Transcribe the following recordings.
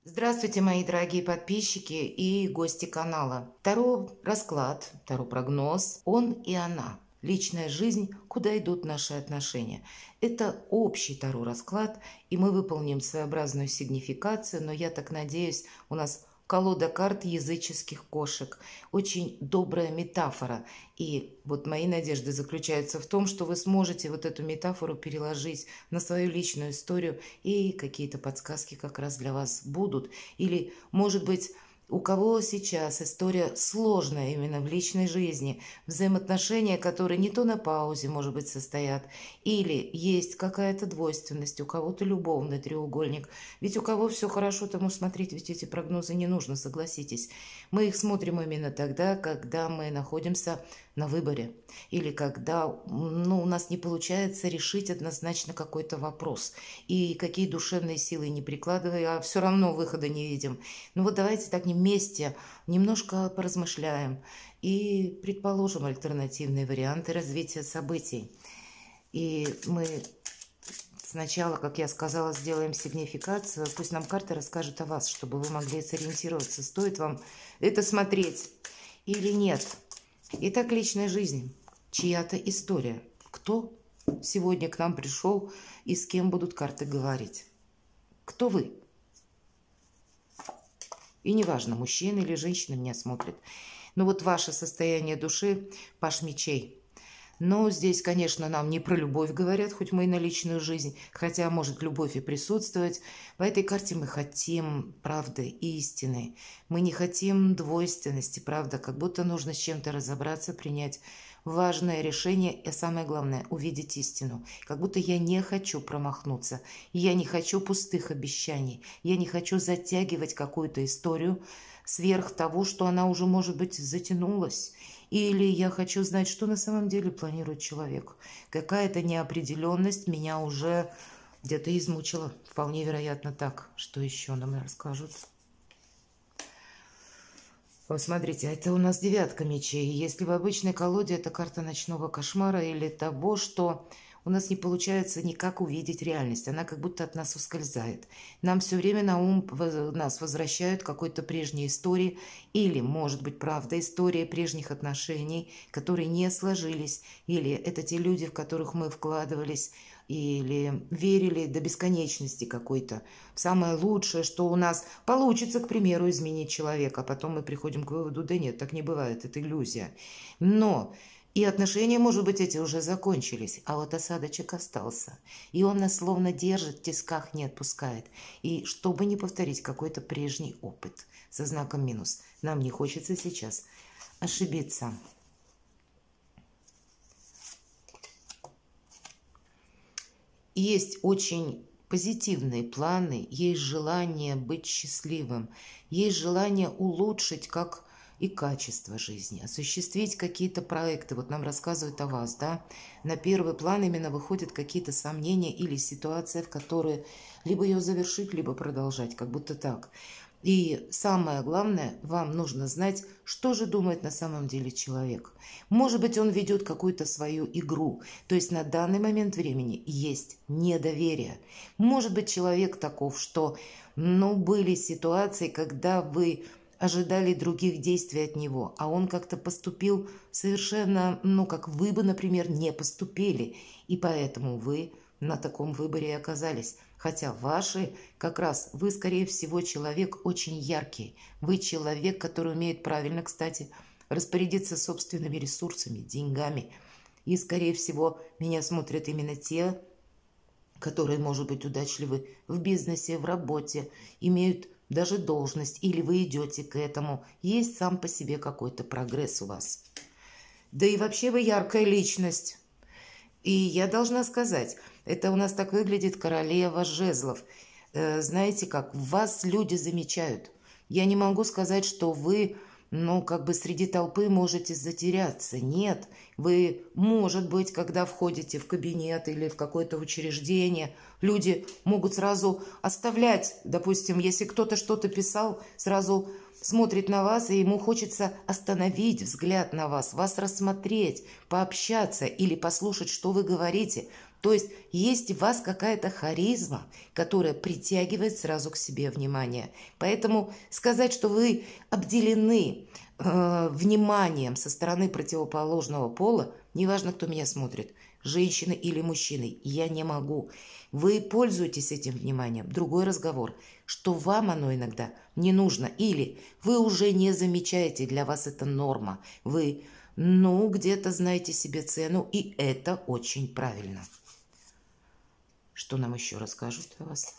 Здравствуйте, мои дорогие подписчики и гости канала. Таро расклад, таро прогноз, он и она. Личная жизнь, куда идут наши отношения. Это общий таро расклад, и мы выполним своеобразную сигнификацию, но я так надеюсь, у нас колода карт языческих кошек. Очень добрая метафора. И вот мои надежды заключаются в том, что вы сможете вот эту метафору переложить на свою личную историю, и какие-то подсказки как раз для вас будут. Или, может быть, у кого сейчас история сложная именно в личной жизни, взаимоотношения, которые не то на паузе, может быть, состоят, или есть какая-то двойственность, у кого-то любовный треугольник. Ведь у кого все хорошо, тому смотреть, ведь эти прогнозы не нужно, согласитесь. Мы их смотрим именно тогда, когда мы находимся на выборе, или когда у нас не получается решить однозначно какой-то вопрос, и какие душевные силы не прикладывая, а все равно выхода не видим. Ну вот давайте так вместе немножко поразмышляем и предположим альтернативные варианты развития событий. И мы сначала, как я сказала, сделаем сигнификацию. Пусть нам карта расскажет о вас, чтобы вы могли сориентироваться, стоит вам это смотреть или нет. Итак, личная жизнь, чья-то история. Кто сегодня к нам пришел и с кем будут карты говорить? Кто вы? И неважно, мужчина или женщина меня смотрит. Но вот ваше состояние души, паш мечей. Но здесь, конечно, нам не про любовь говорят, хоть мы и на личную жизнь, хотя может любовь и присутствовать. В этой карте мы хотим правды и истины. Мы не хотим двойственности, правда, как будто нужно с чем-то разобраться, принять важное решение и, самое главное, увидеть истину. Как будто я не хочу промахнуться, я не хочу пустых обещаний, я не хочу затягивать какую-то историю сверх того, что она уже, может быть, затянулась. Или я хочу знать, что на самом деле планирует человек. Какая-то неопределенность меня уже где-то измучила. Вполне вероятно так. Что еще нам расскажут? Посмотрите, это у нас девятка мечей. Если в обычной колоде это карта ночного кошмара или того, что у нас не получается никак увидеть реальность. Она как будто от нас ускользает. Нам все время на ум нас возвращают какой-то прежней истории. Или, может быть, правда, история прежних отношений, которые не сложились. Или это те люди, в которых мы вкладывались. Или верили до бесконечности какой-то. Самое лучшее, что у нас получится, к примеру, изменить человека. А потом мы приходим к выводу, да нет, так не бывает, это иллюзия. Но... И отношения, может быть, эти уже закончились, а вот осадочек остался. И он нас словно держит, в тисках не отпускает. И чтобы не повторить какой-то прежний опыт со знаком минус, нам не хочется сейчас ошибиться. Есть очень позитивные планы, есть желание быть счастливым, есть желание улучшить как и качество жизни, осуществить какие-то проекты. Вот нам рассказывают о вас, да? На первый план именно выходят какие-то сомнения или ситуация, в которой либо ее завершить, либо продолжать, как будто так. И самое главное, вам нужно знать, что же думает на самом деле человек. Может быть, он ведет какую-то свою игру. То есть на данный момент времени есть недоверие. Может быть, человек таков, что, были ситуации, когда вы ожидали других действий от него, а он как-то поступил совершенно, как вы бы, например, не поступили. И поэтому вы на таком выборе и оказались. Хотя ваши, как раз, вы, скорее всего, человек очень яркий. Вы человек, который умеет правильно, кстати, распорядиться собственными ресурсами, деньгами. И, скорее всего, меня смотрят именно те, которые, может быть, удачливы в бизнесе, в работе, имеют даже должность, или вы идете к этому. Есть сам по себе какой-то прогресс у вас. Да и вообще вы яркая личность. И я должна сказать, это у нас так выглядит королева жезлов. Знаете как, вас люди замечают. Я не могу сказать, что вы, среди толпы можете затеряться. Нет, вы, может быть, когда входите в кабинет или в какое-то учреждение, люди могут сразу оставлять, допустим, если кто-то что-то писал, сразу смотрит на вас, и ему хочется остановить взгляд на вас рассмотреть, пообщаться или послушать, что вы говорите. То есть в вас какая-то харизма, которая притягивает сразу к себе внимание. Поэтому сказать, что вы обделены вниманием со стороны противоположного пола, неважно, кто меня смотрит, женщины или мужчины, я не могу. Вы пользуетесь этим вниманием. Другой разговор, что вам оно иногда не нужно. Или вы уже не замечаете, для вас это норма. Вы, где-то знаете себе цену, и это очень правильно. Что нам еще расскажут о вас?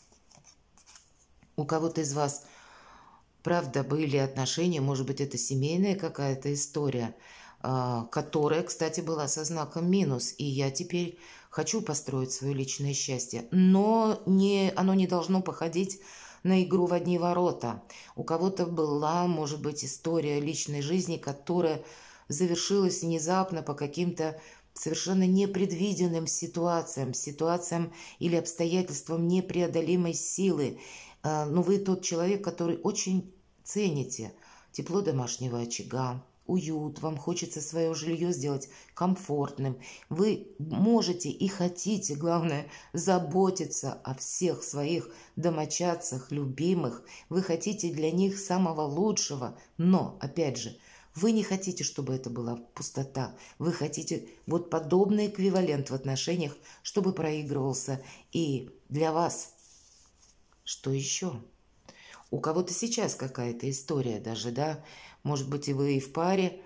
У кого-то из вас, правда, были отношения, может быть, это семейная какая-то история, которая, кстати, была со знаком минус. И я теперь хочу построить свое личное счастье. Но оно не должно походить на игру в одни ворота. У кого-то была, может быть, история личной жизни, которая завершилась внезапно по каким-то совершенно непредвиденным ситуациям или обстоятельствам непреодолимой силы. Но вы тот человек, который очень цените тепло домашнего очага, уют, вам хочется свое жилье сделать комфортным. Вы можете и хотите, главное, заботиться о всех своих домочадцах, любимых. Вы хотите для них самого лучшего, но, опять же, вы не хотите, чтобы это была пустота. Вы хотите вот подобный эквивалент в отношениях, чтобы проигрывался и для вас. Что еще? У кого-то сейчас какая-то история даже, да? Может быть, и вы и в паре,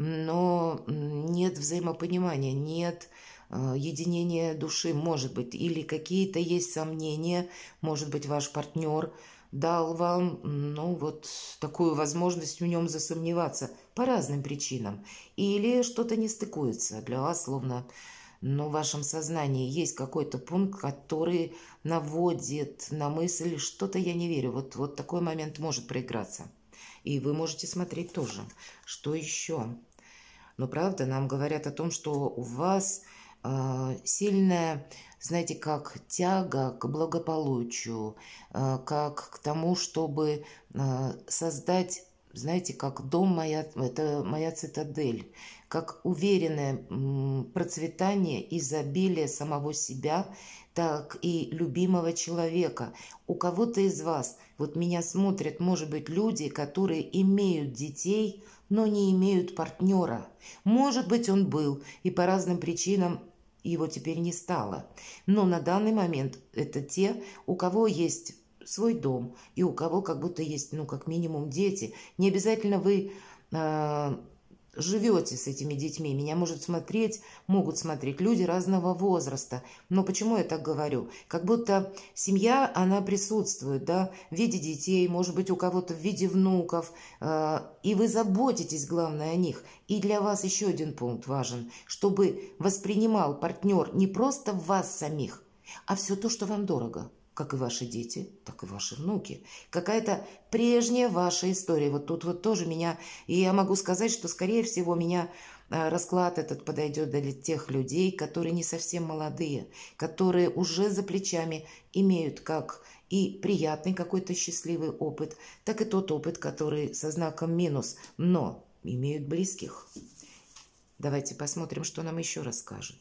но нет взаимопонимания, нет единения души, может быть, или какие-то есть сомнения, может быть, ваш партнер дал вам, такую возможность в нем засомневаться по разным причинам. Или что-то не стыкуется для вас, словно, в вашем сознании есть какой-то пункт, который наводит на мысль, что-то я не верю. Вот такой момент может проиграться. И вы можете смотреть тоже. Что еще? Но правда, нам говорят о том, что у вас сильная, знаете, как тяга к благополучию, как к тому, чтобы создать, знаете, как дом это моя цитадель, как уверенное процветание, изобилие самого себя, так и любимого человека. У кого-то из вас, вот меня смотрят, может быть, люди, которые имеют детей, но не имеют партнера. Может быть, он был, и по разным причинам его теперь не стало. Но на данный момент это те, у кого есть свой дом, и у кого как будто есть, как минимум, дети. Не обязательно вы живете с этими детьми. Меня могут смотреть люди разного возраста. Но почему я так говорю? Как будто семья, она присутствует, да, в виде детей, может быть, у кого-то в виде внуков. И вы заботитесь, главное, о них. И для вас еще один пункт важен, чтобы воспринимал партнер не просто вас самих, а все то, что вам дорого. Как и ваши дети, так и ваши внуки. Какая-то прежняя ваша история. Вот тут вот тоже и я могу сказать, что, скорее всего, расклад этот подойдет для тех людей, которые не совсем молодые, которые уже за плечами имеют как и приятный какой-то счастливый опыт, так и тот опыт, который со знаком минус, но имеют близких. Давайте посмотрим, что нам еще расскажут.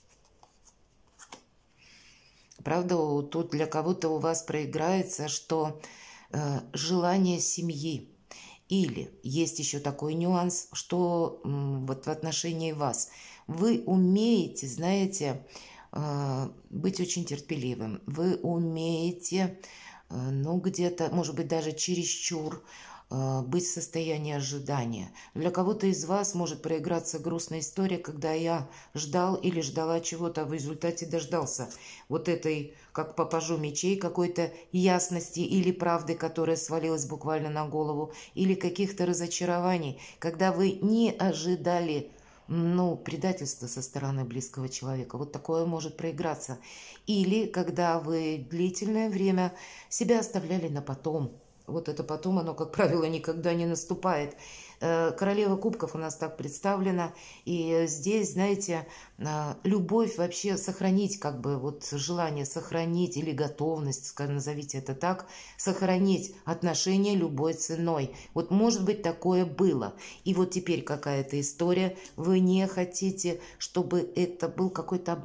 Правда, тут для кого-то у вас проиграется, что желание семьи. Или есть еще такой нюанс, что вот в отношении вас вы умеете, знаете, быть очень терпеливым. Вы умеете, где-то, может быть, даже чересчур быть в состоянии ожидания. Для кого-то из вас может проиграться грустная история, когда я ждал или ждала чего-то, а в результате дождался вот этой, как по пажу мечей, какой-то ясности или правды, которая свалилась буквально на голову, или каких-то разочарований, когда вы не ожидали предательства со стороны близкого человека. Вот такое может проиграться. Или когда вы длительное время себя оставляли на потом. Вот это потом, оно, как правило, никогда не наступает. Королева кубков у нас так представлена. И здесь, знаете, любовь вообще сохранить, желание сохранить или готовность, назовите это так, сохранить отношения любой ценой. Вот может быть такое было. И вот теперь какая-то история. Вы не хотите, чтобы это был какой-то обман.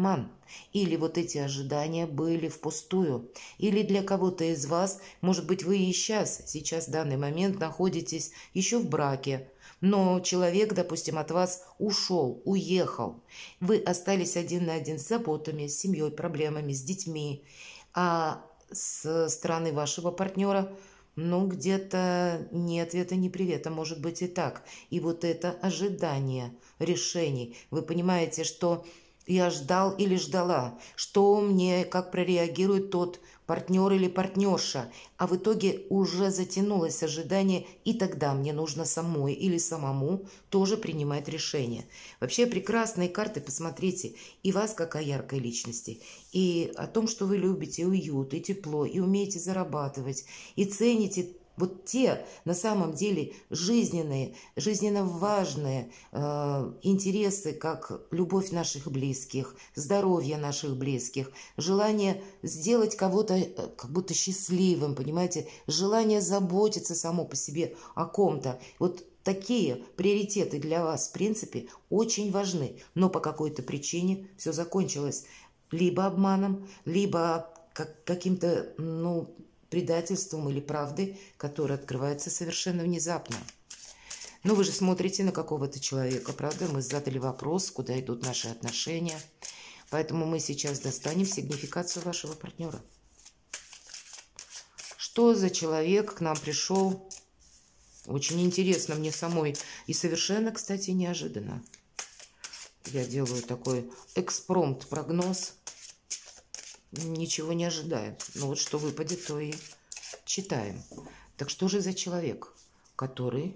Или вот эти ожидания были впустую. Или для кого-то из вас, может быть, вы и сейчас в данный момент находитесь еще в браке, но человек, допустим, от вас ушел, уехал. Вы остались один на один с заботами, с семьей, проблемами, с детьми. А с стороны вашего партнера, ну, где-то ни ответа, ни привета, может быть и так. И вот это ожидание решений. Вы понимаете, что я ждал или ждала, что мне, как прореагирует тот партнер или партнерша, а в итоге уже затянулось ожидание, и тогда мне нужно самой или самому тоже принимать решение. Вообще прекрасные карты, посмотрите, и вас как о яркой личности, и о том, что вы любите уют, и тепло, и умеете зарабатывать, и цените вот те, на самом деле, жизненно важные интересы, как любовь наших близких, здоровье наших близких, желание сделать кого-то как будто счастливым, понимаете, желание заботиться само по себе о ком-то. Вот такие приоритеты для вас, в принципе, очень важны, но по какой-то причине все закончилось либо обманом, либо каким-то, ну, предательством или правдой, которая открывается совершенно внезапно. Но вы же смотрите на какого-то человека, правда? Мы задали вопрос, куда идут наши отношения. Поэтому мы сейчас достанем сигнификацию вашего партнера. Что за человек к нам пришел? Очень интересно мне самой. И совершенно, кстати, неожиданно. Я делаю такой экспромт-прогноз. Ничего не ожидаем. Но вот что выпадет, то и читаем. Так что же за человек, который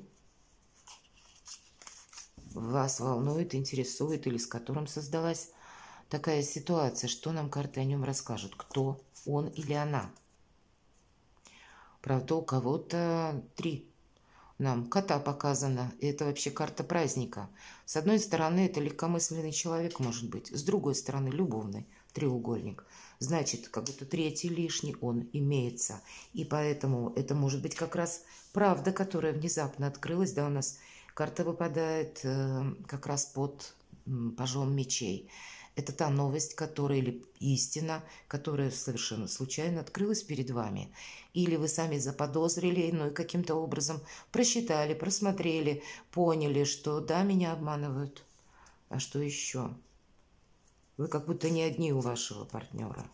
вас волнует, интересует, или с которым создалась такая ситуация? Что нам карты о нем расскажут? Кто он или она? Правда, у кого-то 3. Нам кота показано. И это вообще карта праздника. С одной стороны, это легкомысленный человек, может быть. С другой стороны, любовный треугольник. Значит, как будто 3-й лишний он имеется. И поэтому это может быть как раз правда, которая внезапно открылась. Да, у нас карта выпадает как раз под пажом мечей. Это та новость, которая, или истина, которая совершенно случайно открылась перед вами. Или вы сами заподозрили, ну и каким-то образом просчитали, просмотрели, поняли, что да, меня обманывают. А что еще? Вы как будто не одни у вашего партнера.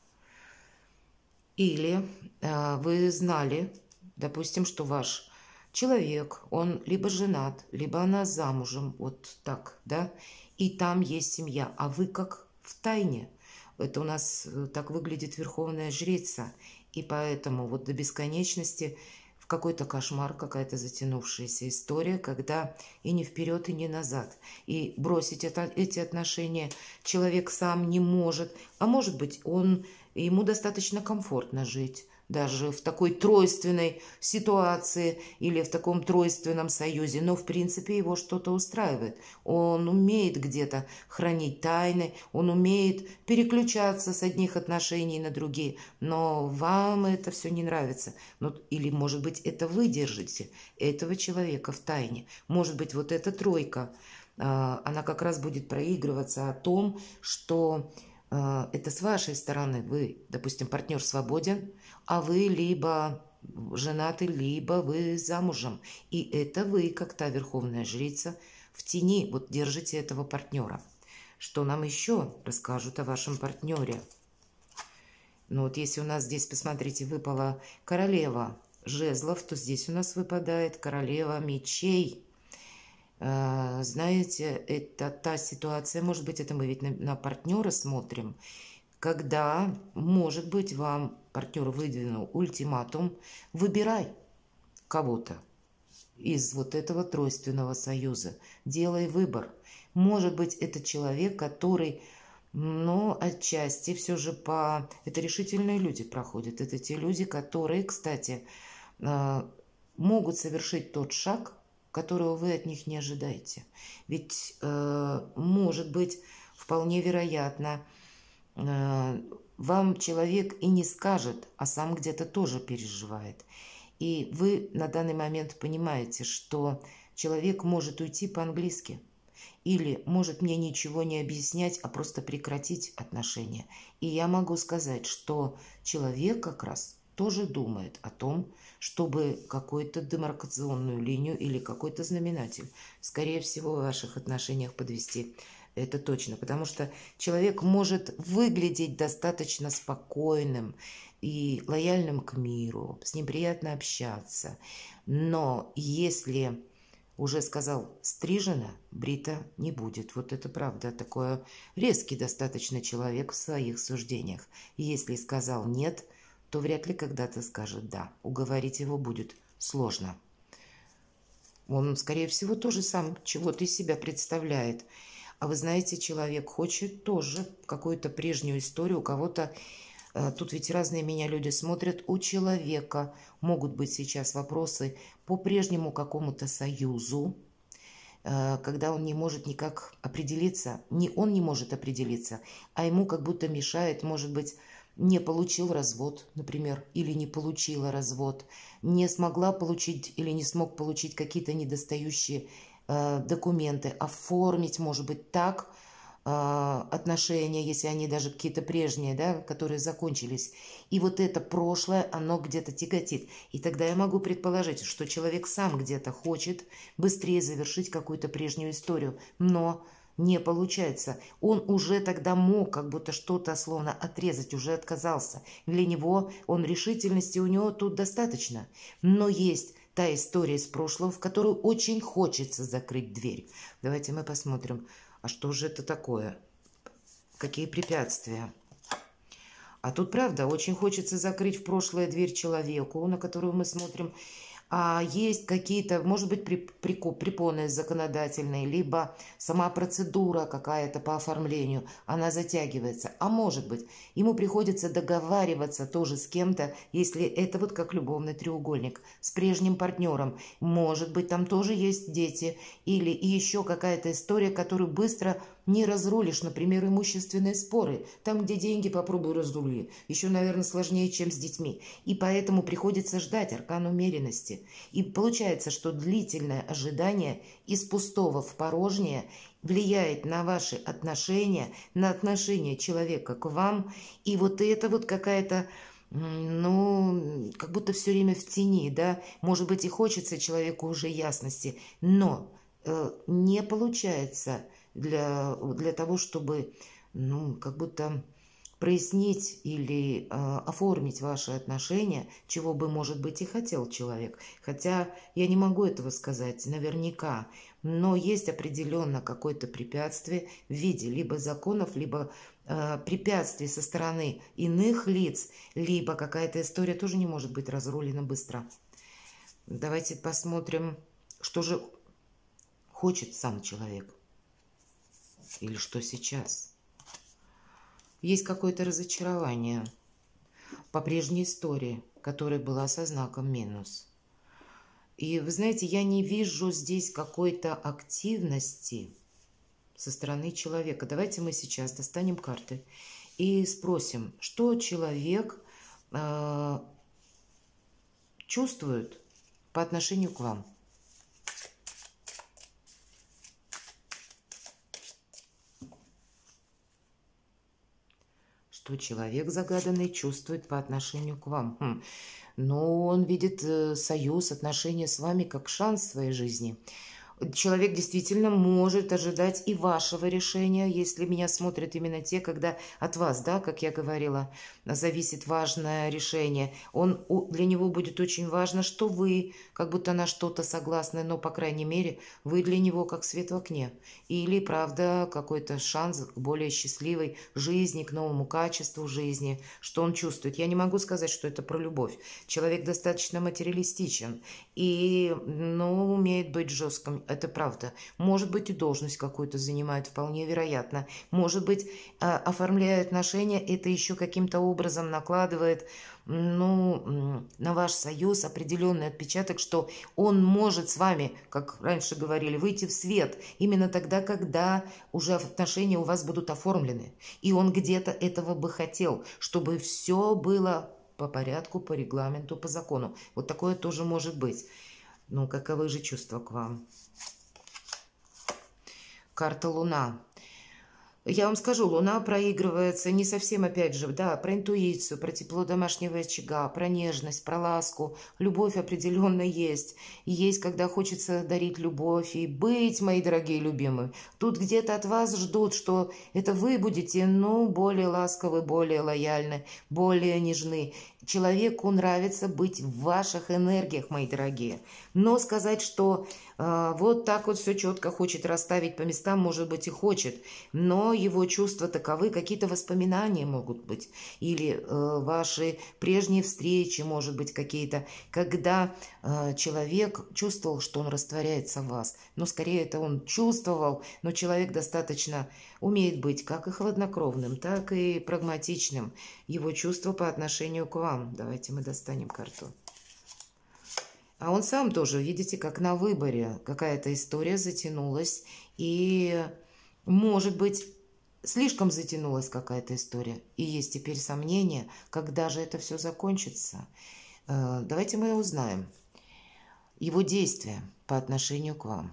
Или вы знали, допустим, что ваш человек, он либо женат, либо она замужем, вот так, да, и там есть семья, а вы как в тайне. Это у нас так выглядит верховная жрица, и поэтому вот до бесконечности в какой-то кошмар, какая-то затянувшаяся история, когда и не вперед, и не назад. И бросить эти отношения человек сам не может, а может быть, ему достаточно комфортно жить. Даже в такой тройственной ситуации или в таком тройственном союзе. Но, в принципе, его что-то устраивает. Он умеет где-то хранить тайны, он умеет переключаться с одних отношений на другие. Но вам это все не нравится. Ну, или, может быть, это вы держите этого человека в тайне. Может быть, вот эта тройка, она как раз будет проигрываться о том, что это с вашей стороны. Вы, допустим, партнер свободен, а вы либо женаты, либо вы замужем. И это вы, как та верховная жрица, в тени вот держите этого партнера. Что нам еще расскажут о вашем партнере? Ну вот если у нас здесь, посмотрите, выпала королева жезлов, то здесь у нас выпадает королева мечей. Знаете, это та ситуация, может быть, это мы ведь на партнера смотрим, когда, может быть, вам партнер выдвинул ультиматум: выбирай кого-то из вот этого тройственного союза, делай выбор. Может быть, это человек, который, но отчасти все же это решительные люди проходят. Это те люди, которые, кстати, могут совершить тот шаг, которого вы от них не ожидаете. Ведь, может быть, вполне вероятно, вам человек и не скажет, а сам где-то тоже переживает. И вы на данный момент понимаете, что человек может уйти по-английски. или может мне ничего не объяснять, а просто прекратить отношения. И я могу сказать, что человек как раз тоже думает о том, чтобы какую-то демаркационную линию или какой-то знаменатель, скорее всего, в ваших отношениях подвести. Это точно, потому что человек может выглядеть достаточно спокойным и лояльным к миру, с ним приятно общаться, но если уже сказал стрижено, брито не будет. Вот это правда, такой резкий достаточно человек в своих суждениях. И если сказал нет, то вряд ли когда-то скажет да. Уговорить его будет сложно. Он, скорее всего, тоже сам чего-то из себя представляет. А вы знаете, человек хочет тоже какую-то прежнюю историю. У кого-то, тут ведь разные меня люди смотрят, у человека могут быть сейчас вопросы по прежнему какому-то союзу, когда он не может никак определиться, не он не может определиться, а ему как будто мешает, может быть, не получил развод, например, или не получила развод, не смогла получить или не смог получить какие-то недостающие документы, оформить, может быть, так отношения, если они даже какие-то прежние, да, которые закончились. И вот это прошлое, оно где-то тяготит. И тогда я могу предположить, что человек сам где-то хочет быстрее завершить какую-то прежнюю историю, но не получается. Он уже тогда мог как будто что-то словно отрезать, уже отказался. Для него он решительности у него тут достаточно. Но есть та история из прошлого, в которую очень хочется закрыть дверь. Давайте мы посмотрим, а что же это такое? Какие препятствия? А тут, правда, очень хочется закрыть в прошлое дверь человеку, на которую мы смотрим. А есть какие-то, может быть, препоны законодательные, либо сама процедура какая-то по оформлению, она затягивается. А может быть, ему приходится договариваться тоже с кем-то, если это вот как любовный треугольник, с прежним партнером. Может быть, там тоже есть дети или еще какая-то история, которую быстро не разрулишь, например, имущественные споры. Там, где деньги, попробуй разрули. Еще, наверное, сложнее, чем с детьми. И поэтому приходится ждать аркан умеренности. И получается, что длительное ожидание из пустого в порожнее влияет на ваши отношения, на отношение человека к вам. И вот это вот какая-то, ну, как будто все время в тени, да. Может быть, и хочется человеку уже ясности, но не получается для того, чтобы, ну, как будто прояснить или оформить ваши отношения, чего бы, может быть, и хотел человек. Хотя я не могу этого сказать наверняка, но есть определенно какое-то препятствие в виде либо законов, либо препятствий со стороны иных лиц, либо какая-то история тоже не может быть разрулена быстро. Давайте посмотрим, что же хочет сам человек. Или что сейчас? Есть какое-то разочарование по прежней истории, которая была со знаком минус. И вы знаете, я не вижу здесь какой-то активности со стороны человека. Давайте мы сейчас достанем карты и спросим, что человек чувствует по отношению к вам. Что человек загаданный чувствует по отношению к вам? Но он видит союз, отношения с вами как шанс в своей жизни. Человек действительно может ожидать и вашего решения, если меня смотрят именно те, когда от вас, да, как я говорила, зависит важное решение. Для него будет очень важно, что вы как будто на что-то согласны, но, по крайней мере, вы для него как свет в окне. Или, правда, какой-то шанс к более счастливой жизни, к новому качеству жизни, что он чувствует. Я не могу сказать, что это про любовь. Человек достаточно материалистичен и, ну, умеет быть жестким. Это правда. Может быть, и должность какую-то занимает, вполне вероятно. Может быть, оформляя отношения, это еще каким-то образом накладывает, ну, на ваш союз определенный отпечаток, что он может с вами, как раньше говорили, выйти в свет именно тогда, когда уже отношения у вас будут оформлены. И он где-то этого бы хотел, чтобы все было по порядку, по регламенту, по закону. Вот такое тоже может быть. Ну, каковы же чувства к вам? карта Луна. Я вам скажу, Луна проигрывается не совсем, опять же, да, про интуицию, про тепло домашнего очага, про нежность, про ласку. Любовь определенно есть. И есть, когда хочется дарить любовь и быть, мои дорогие любимые. Тут где-то от вас ждут, что это вы будете, ну, более ласковы, более лояльны, более нежны. Человеку нравится быть в ваших энергиях, мои дорогие. Но сказать, что вот так вот все четко хочет расставить по местам, может быть, и хочет. Но его чувства таковы, какие-то воспоминания могут быть. Или ваши прежние встречи, может быть, какие-то. Когда человек чувствовал, что он растворяется в вас. Но скорее это он чувствовал, но человек достаточно умеет быть как и хладнокровным, так и прагматичным. Его чувства по отношению к вам. Давайте мы достанем карту. А он сам тоже, видите, как на выборе. Какая-то история затянулась. И, может быть, слишком затянулась какая-то история. И есть теперь сомнения, когда же это все закончится. Давайте мы узнаем его действия по отношению к вам.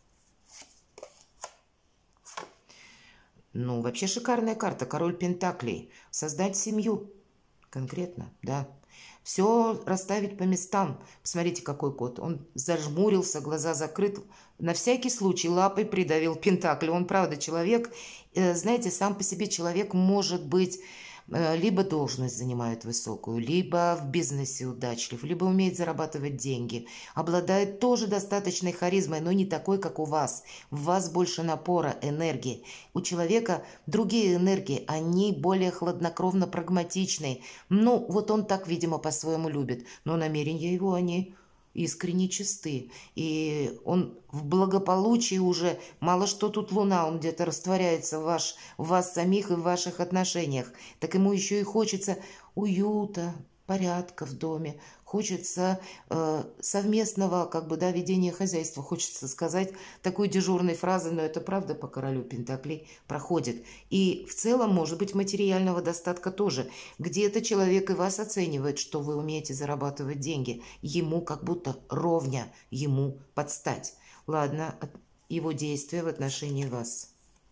Ну, вообще шикарная карта. Король Пентаклей. Создать семью. Конкретно, да. Все расставить по местам. Посмотрите, какой кот. Он зажмурился, глаза закрыты. На всякий случай лапой придавил Пентакль. Он, правда, человек. Знаете, сам по себе человек может быть либо должность занимает высокую, либо в бизнесе удачлив, либо умеет зарабатывать деньги. Обладает тоже достаточной харизмой, но не такой, как у вас. В вас больше напора, энергии. У человека другие энергии, они более хладнокровно прагматичные. Ну, вот он так, видимо, по-своему любит. Но намерения его, они искренне чисты. И он в благополучии уже, мало что тут Луна, он где-то растворяется в вас самих и в ваших отношениях. Так ему еще и хочется уюта, порядка в доме, хочется совместного, как бы, да, ведения хозяйства. Хочется сказать такой дежурной фразы, но это правда по королю Пентаклей проходит. И в целом, может быть, материального достатка тоже. Где-то человек и вас оценивает, что вы умеете зарабатывать деньги. Ему как будто ровня, ему подстать. Ладно, его действия в отношении вас.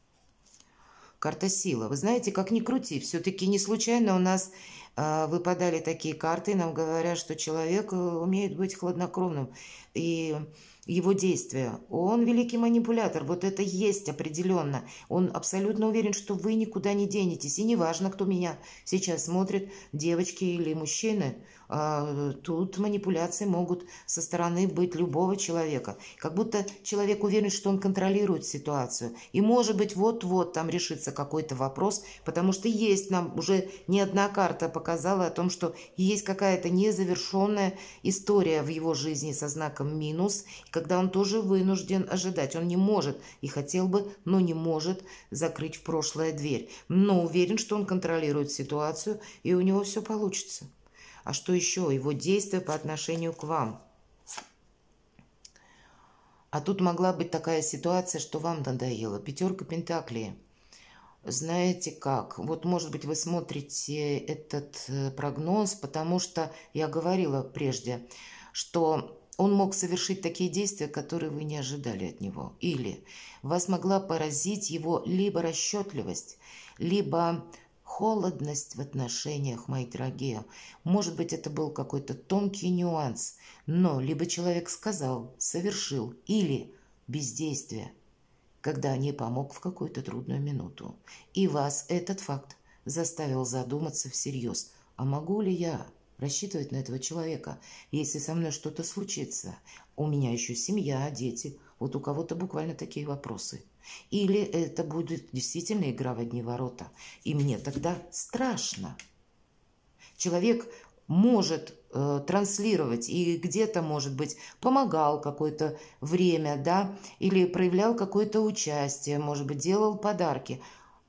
Карта сила. Вы знаете, как ни крути, все-таки не случайно у нас выпадали такие карты, нам говорят, что человек умеет быть хладнокровным. И его действия. Он великий манипулятор, вот это есть определенно. Он абсолютно уверен, что вы никуда не денетесь. И неважно, кто меня сейчас смотрит, девочки или мужчины. Тут манипуляции могут со стороны быть любого человека. Как будто человек уверен, что он контролирует ситуацию. И может быть вот-вот там решится какой-то вопрос, потому что есть, нам уже не одна карта показала о том, что есть какая-то незавершенная история в его жизни со знаком минус, когда он тоже вынужден ожидать. Он не может и хотел бы, но не может закрыть в прошлое дверь. Но уверен, что он контролирует ситуацию, и у него все получится. А что еще? Его действия по отношению к вам. А тут могла быть такая ситуация, что вам надоело. Пятерка Пентаклей. Знаете как? Вот, может быть, вы смотрите этот прогноз, потому что я говорила прежде, что он мог совершить такие действия, которые вы не ожидали от него. Или вас могла поразить его либо расчетливость, либо холодность в отношениях, мои дорогие. Может быть, это был какой-то тонкий нюанс, но либо человек сказал, совершил, или бездействие, когда не помог в какую-то трудную минуту. И вас этот факт заставил задуматься всерьез. А могу ли я рассчитывать на этого человека, если со мной что-то случится? У меня еще семья, дети. Вот у кого-то буквально такие вопросы. Или это будет действительно игра в одни ворота. И мне тогда страшно. Человек может транслировать и где-то, может быть, помогал какое-то время, да, или проявлял какое-то участие, может быть, делал подарки.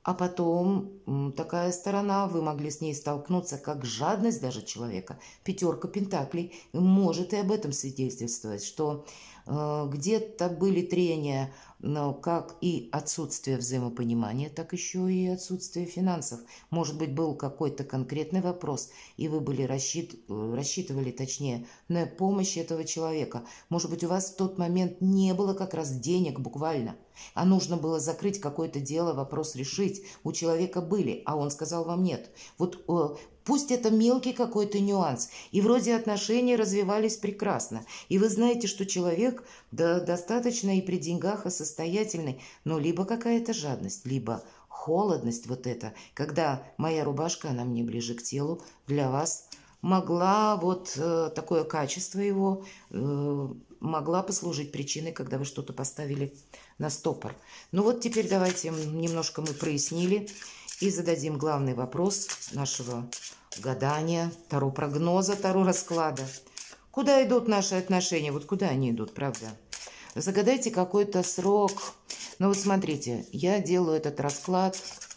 А потом такая сторона, вы могли с ней столкнуться, как жадность даже человека. Пятерка пентаклей может и об этом свидетельствовать, что где-то были трения, но как и отсутствие взаимопонимания, так еще и отсутствие финансов. Может быть, был какой-то конкретный вопрос, и вы были рассчитывали, точнее, на помощь этого человека. Может быть, у вас в тот момент не было как раз денег буквально, а нужно было закрыть какое-то дело, вопрос решить. У человека были, а он сказал вам нет. Вот пусть это мелкий какой-то нюанс, и вроде отношения развивались прекрасно. И вы знаете, что человек достаточно и при деньгах, и состоятельный, но либо какая-то жадность, либо холодность вот эта, когда моя рубашка, она мне ближе к телу, для вас могла такое качество его могла послужить причиной, когда вы что-то поставили на стопор. Ну вот теперь давайте немножко мы прояснили и зададим главный вопрос нашего гадания, таро прогноза, таро расклада. Куда идут наши отношения? Вот куда они идут, правда? Загадайте какой-то срок. Ну вот смотрите, я делаю этот расклад,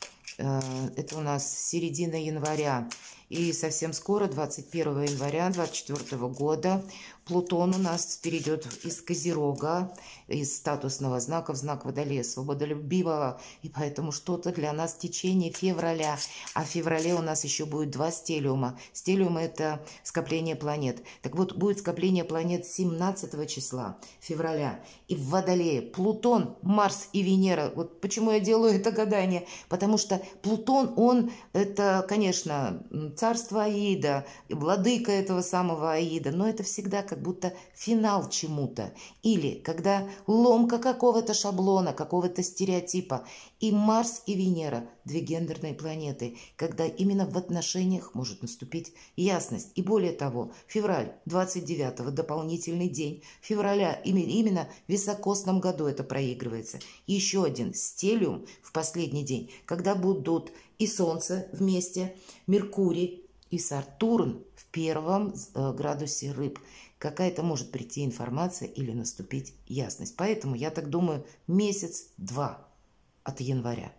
это у нас середина января. И совсем скоро, 21 января 2024 года, Плутон у нас перейдет из Козерога, из статусного знака в знак Водолея, свободолюбивого. И поэтому что-то для нас в течение февраля. А в феврале у нас еще будет 2 стелиума. Стелиум – это скопление планет. Так вот, будет скопление планет 17 числа февраля. И в Водолее Плутон, Марс и Венера. Вот почему я делаю это гадание. Потому что Плутон, он это, конечно, царство Аида, владыка этого самого Аида. Но это всегда как будто финал чему-то. Или когда ломка какого-то шаблона, какого-то стереотипа. И Марс, и Венера – 2 гендерные планеты, когда именно в отношениях может наступить ясность. И более того, февраль 29-го – дополнительный день февраля. Именно в високосном году это проигрывается. И еще один стелиум в последний день, когда будут и Солнце вместе, Меркурий и Сатурн в 1 градусе Рыб. Какая-то может прийти информация или наступить ясность. Поэтому, я так думаю, месяц-два от января.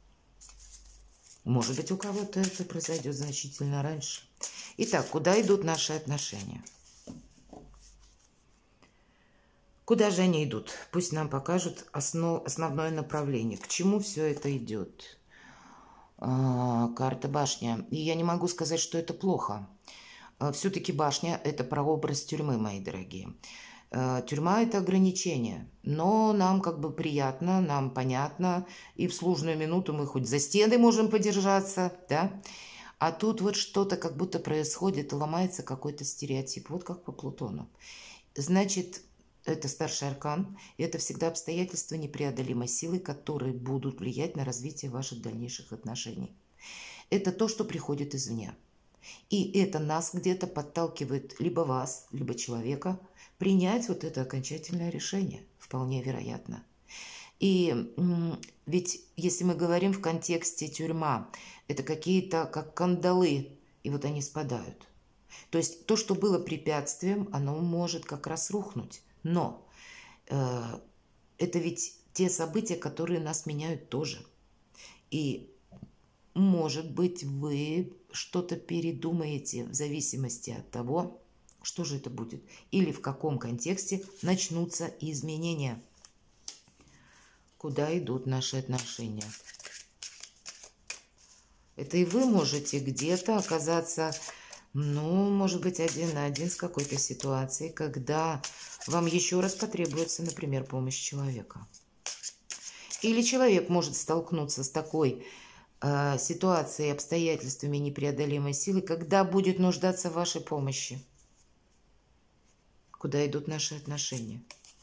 Может быть, у кого-то это произойдет значительно раньше. Итак, куда идут наши отношения? Куда же они идут? Пусть нам покажут основное направление. К чему все это идет? Карта башня. И я не могу сказать, что это плохо. Все-таки башня – это прообраз тюрьмы, мои дорогие. Тюрьма – это ограничение, но нам как бы приятно, нам понятно, и в сложную минуту мы хоть за стены можем подержаться, да? А тут вот что-то как будто происходит, ломается какой-то стереотип, вот как по Плутону. Значит, это старший аркан, и это всегда обстоятельства непреодолимой силы, которые будут влиять на развитие ваших дальнейших отношений. Это то, что приходит извне. И это нас где-то подталкивает либо вас, либо человека принять вот это окончательное решение, вполне вероятно. И ведь если мы говорим в контексте тюрьма, это какие-то как кандалы, и вот они спадают. То есть то, что было препятствием, оно может как раз рухнуть. Но это ведь те события, которые нас меняют тоже. И может быть, вы что-то передумаете в зависимости от того, что же это будет, или в каком контексте начнутся изменения. Куда идут наши отношения? Это и вы можете где-то оказаться, ну, может быть, один на один с какой-то ситуацией, когда вам еще раз потребуется, например, помощь человека. Или человек может столкнуться с такой ситуацией, обстоятельствами непреодолимой силы, когда будет нуждаться в вашей помощи. Куда идут наши отношения?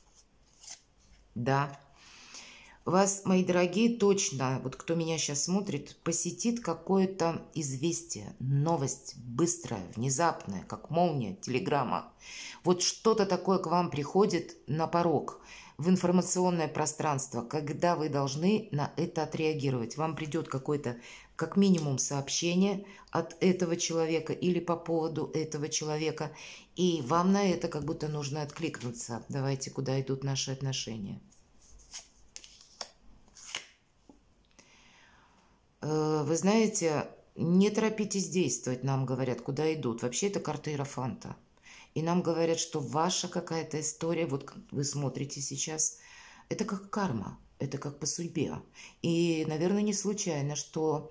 Да. Вас, мои дорогие, точно, вот кто меня сейчас смотрит, посетит какое-то известие, новость, быстрая, внезапная, как молния, телеграмма. Вот что-то такое к вам приходит на порог, в информационное пространство, когда вы должны на это отреагировать. Вам придет какое-то, как минимум, сообщение от этого человека или по поводу этого человека, и вам на это как будто нужно откликнуться. Давайте, куда идут наши отношения. Вы знаете, не торопитесь действовать, нам говорят, куда идут. Вообще это карта Иерофанта. И нам говорят, что ваша какая-то история, вот как вы смотрите сейчас, это как карма, это как по судьбе. И, наверное, не случайно, что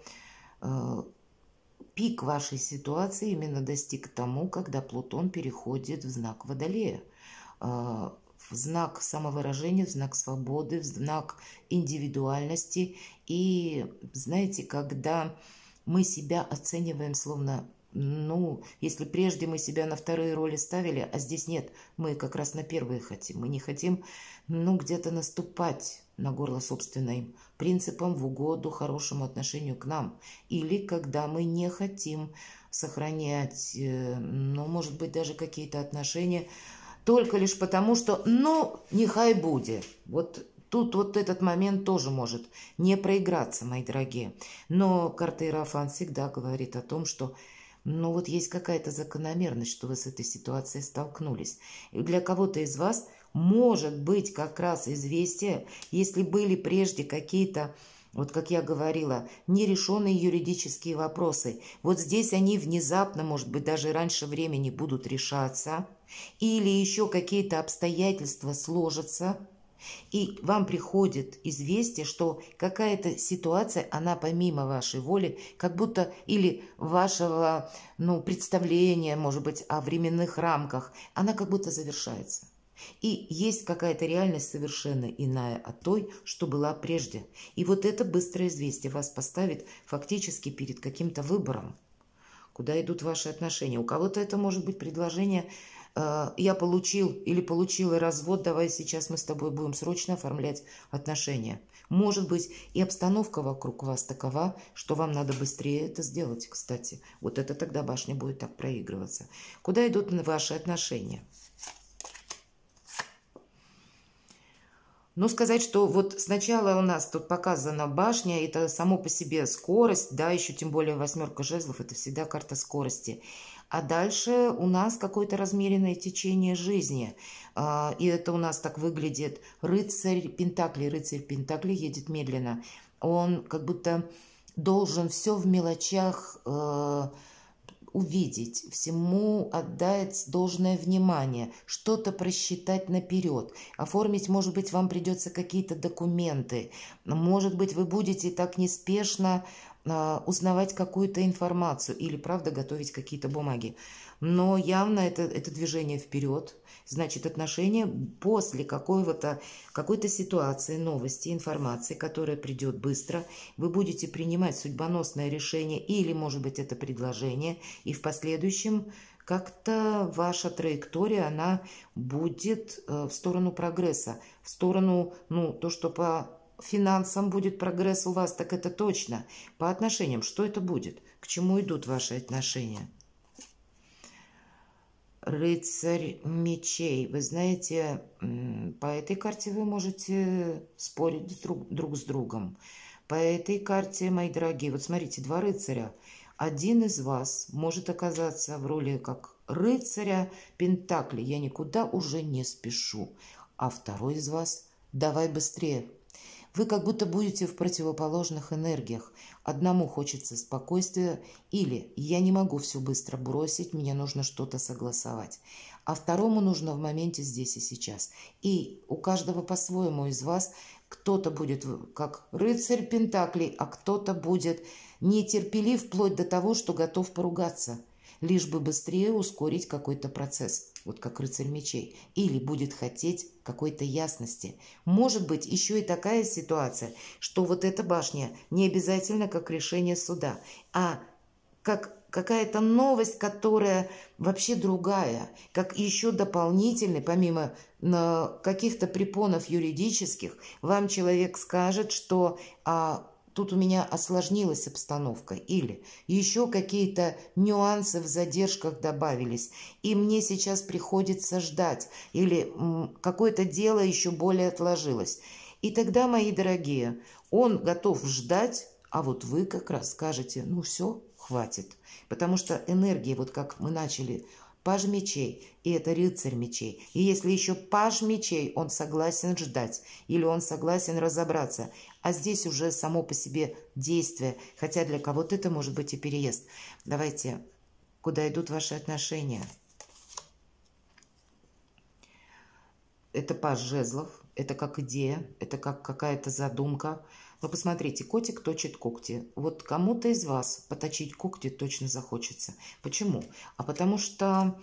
пик вашей ситуации именно достиг тому, когда Плутон переходит в знак Водолея, в знак самовыражения, в знак свободы, в знак индивидуальности. И знаете, когда мы себя оцениваем словно, ну, если прежде мы себя на вторые роли ставили, а здесь нет, мы как раз на первые хотим. Мы не хотим, ну, где-то наступать на горло собственным принципам в угоду хорошему отношению к нам. Или когда мы не хотим сохранять, ну, может быть, даже какие-то отношения, только лишь потому, что, ну, нехай будет. Вот тут вот этот момент тоже может не проиграться, мои дорогие. Но карта Иерофант всегда говорит о том, что, ну, вот есть какая-то закономерность, что вы с этой ситуацией столкнулись. И для кого-то из вас может быть как раз известие, если были прежде какие-то, вот как я говорила, нерешенные юридические вопросы. Вот здесь они внезапно, может быть, даже раньше времени будут решаться. Или еще какие-то обстоятельства сложатся, и вам приходит известие, что какая-то ситуация, она помимо вашей воли, как будто или вашего, ну, представления, может быть, о временных рамках, она как будто завершается. И есть какая-то реальность совершенно иная от той, что была прежде. И вот это быстрое известие вас поставит фактически перед каким-то выбором, куда идут ваши отношения. У кого-то это может быть предложение: я получил или получила развод, давай сейчас мы с тобой будем срочно оформлять отношения. Может быть, и обстановка вокруг вас такова, что вам надо быстрее это сделать, кстати. Вот это тогда башня будет так проигрываться. Куда идут ваши отношения? Ну, сказать, что вот сначала у нас тут показана башня, это само по себе скорость, да, еще тем более восьмерка жезлов, это всегда карта скорости. А дальше у нас какое-то размеренное течение жизни. И это у нас так выглядит. Рыцарь Пентаклей едет медленно. Он как будто должен все в мелочах увидеть, всему отдать должное внимание, что-то просчитать наперед, оформить, может быть, вам придется какие-то документы, может быть, вы будете так неспешно узнавать какую-то информацию или, правда, готовить какие-то бумаги. Но явно это движение вперед, значит, отношения после какой-то ситуации, новости, информации, которая придет быстро, вы будете принимать судьбоносное решение или, может быть, это предложение, и в последующем как-то ваша траектория, она будет в сторону прогресса, в сторону, ну, то, что по финансам будет прогресс у вас, так это точно. По отношениям, что это будет? К чему идут ваши отношения? Рыцарь мечей. Вы знаете, по этой карте вы можете спорить друг с другом. По этой карте, мои дорогие, вот смотрите, два рыцаря. Один из вас может оказаться в роли как рыцаря Пентаклей. Я никуда уже не спешу. А второй из вас давай быстрее. Вы как будто будете в противоположных энергиях. Одному хочется спокойствия или я не могу все быстро бросить, мне нужно что-то согласовать. А второму нужно в моменте здесь и сейчас. И у каждого по-своему из вас кто-то будет как рыцарь Пентаклей, а кто-то будет нетерпелив вплоть до того, что готов поругаться, лишь бы быстрее ускорить какой-то процесс, вот как рыцарь мечей, или будет хотеть какой-то ясности. Может быть, еще и такая ситуация, что вот эта башня не обязательно как решение суда, а как какая-то новость, которая вообще другая, как еще дополнительный, помимо каких-то препонов юридических, вам человек скажет, что тут у меня осложнилась обстановка, или еще какие-то нюансы в задержках добавились, и мне сейчас приходится ждать, или какое-то дело еще более отложилось. И тогда, мои дорогие, он готов ждать, а вот вы как раз скажете: ну все, хватит. Потому что энергии, вот как мы начали Паж мечей, и это рыцарь мечей. И если еще паж мечей, он согласен ждать, или он согласен разобраться. А здесь уже само по себе действие, хотя для кого-то это может быть и переезд. Давайте, куда идут ваши отношения? Это паж жезлов, это как идея, это как какая-то задумка. Но посмотрите, котик точит когти. Вот кому-то из вас поточить когти точно захочется. Почему? А потому что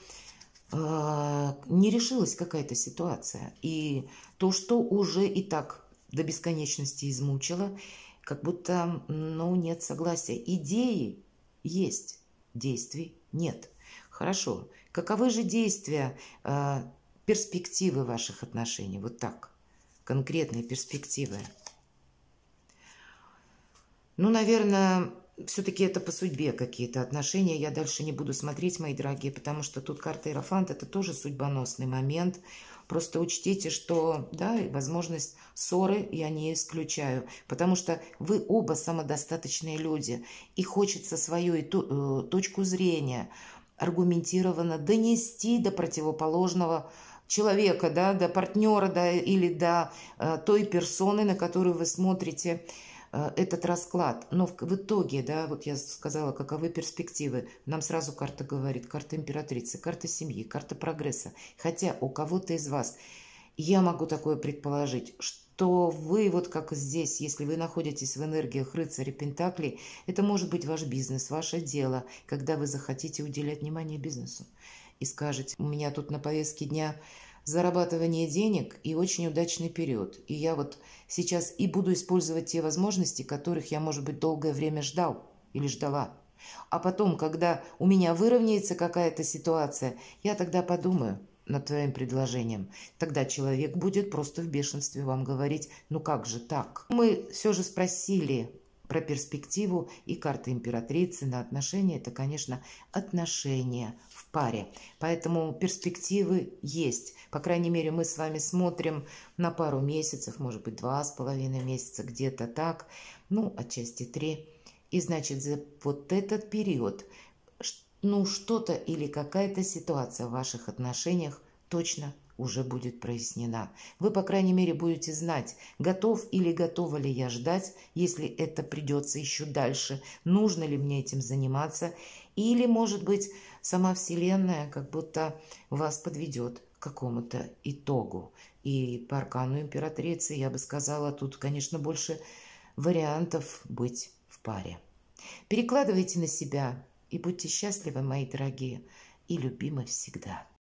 не решилась какая-то ситуация. И то, что уже и так до бесконечности измучило, как будто, ну, нет согласия. Идеи есть, действий нет. Хорошо. Каковы же действия, перспективы ваших отношений? Вот так. Конкретные перспективы. Ну, наверное, все-таки это по судьбе какие-то отношения. Я дальше не буду смотреть, мои дорогие, потому что тут карта Иерофант – это тоже судьбоносный момент. Просто учтите, что, да, возможность ссоры я не исключаю, потому что вы оба самодостаточные люди, и хочется свою точку зрения аргументированно донести до противоположного человека, да, до партнера, да, или до той персоны, на которую вы смотрите этот расклад. Но в итоге, да, вот я сказала, каковы перспективы. Нам сразу карта говорит, карта императрицы, карта семьи, карта прогресса. Хотя у кого-то из вас, я могу такое предположить, что вы вот как здесь, если вы находитесь в энергиях рыцаря Пентаклей, это может быть ваш бизнес, ваше дело, когда вы захотите уделять внимание бизнесу и скажете, у меня тут на повестке дня зарабатывание денег и очень удачный период. И я вот сейчас и буду использовать те возможности, которых я, может быть, долгое время ждал или ждала. А потом, когда у меня выровняется какая-то ситуация, я тогда подумаю над твоим предложением. Тогда человек будет просто в бешенстве вам говорить, ну как же так? Мы все же спросили про перспективу, и карта императрицы на отношения – это, конечно, отношения в паре. Поэтому перспективы есть. По крайней мере, мы с вами смотрим на пару месяцев, может быть, 2,5 месяца, где-то так, ну, отчасти 3. И, значит, за вот этот период, ну, что-то или какая-то ситуация в ваших отношениях точно уже будет прояснена. Вы, по крайней мере, будете знать, готов или готова ли я ждать, если это придется еще дальше, нужно ли мне этим заниматься, или, может быть, сама Вселенная как будто вас подведет к какому-то итогу. И по аркану императрицы, я бы сказала, тут, конечно, больше вариантов быть в паре. Перекладывайте на себя и будьте счастливы, мои дорогие, и любимы всегда.